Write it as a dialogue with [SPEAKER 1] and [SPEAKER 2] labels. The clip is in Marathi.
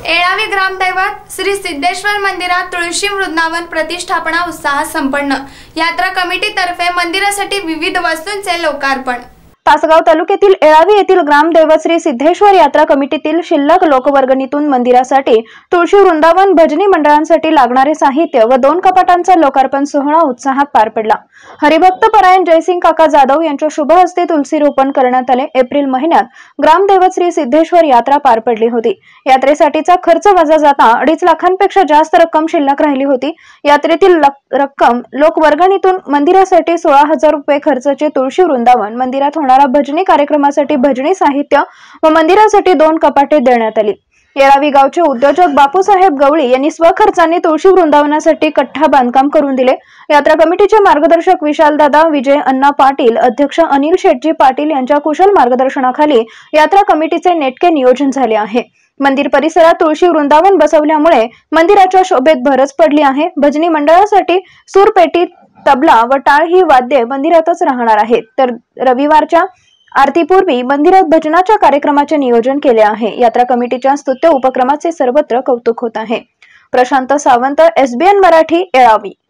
[SPEAKER 1] येळावी ग्रामदैवत श्री सिद्धेश्वर मंदिरात तुळशी वृंदावन प्रतिष्ठापना उत्साहात संपन्न। यात्रा कमिटीतर्फे मंदिरासाठी विविध वस्तूंचे लोकार्पण।
[SPEAKER 2] तासगाव तालुक्यातील येळावी येथील ग्रामदैवत श्री सिद्धेश्वर यात्रा कमिटीतील शिल्लक लोकवर्गणीतून मंदिरासाठी तुळशी वृंदावन भजनी मंडळांसाठी लागणारे साहित्य व 2 कपाटांचा लोकार्पण सोहळा उत्साहात पार पडला। हरिभक्त परायण जयसिंग काका जाधव यांच्या शुभ हस्ते तुलसी रोपण करण्यात आले। एप्रिल महिन्यात ग्रामदैवत श्री सिद्धेश्वर यात्रा पार पडली होती। यात्रेसाठीचा खर्च वजा जाता 2.5 लाखांपेक्षा जास्त रक्कम शिल्लक राहिली होती। यात्रेतील रक्कम लोकवर्गणीतून मंदिरासाठी 16,000 रुपये खर्चाचे तुळशी वृंदावन, मंदिरात होणारा भजनी कार्यक्रमासाठी भजनी साहित्य व मंदिरासाठी 2 कपाटे देण्यात आली। येळावी गावचे उद्योजक बापूसाहेब गवळी यांनी स्वखर्चाने तुळशी वृंदावनासाठी कट्टा बांधकाम करून दिले। यात्रा कमिटीचे मार्गदर्शक विशालदादा विजय अण्णा पाटील, अध्यक्ष अनिल शेटजी पाटील यांच्या कुशल मार्गदर्शनाखाली यात्रा कमिटीचे नेटके नियोजन झाले आहे। मंदिर परिसरात तुळशी वृंदावन बसवल्यामुळे मंदिराच्या शोभेत भरच पडली आहे। भजनी मंडळासाठी सूरपेटी, तबला व टाळ ही वाद्ये मंदिरातच राहणार आहेत। तर रविवारच्या आरतीपूर्वी मंदिरात भजनाच्या कार्यक्रमाचे नियोजन केले आहे। यात्रा कमिटीच्या स्तुत्य उपक्रमाचे सर्वत्र कौतुक होत आहे। प्रशांत सावंत, SBN मराठी, येळावी।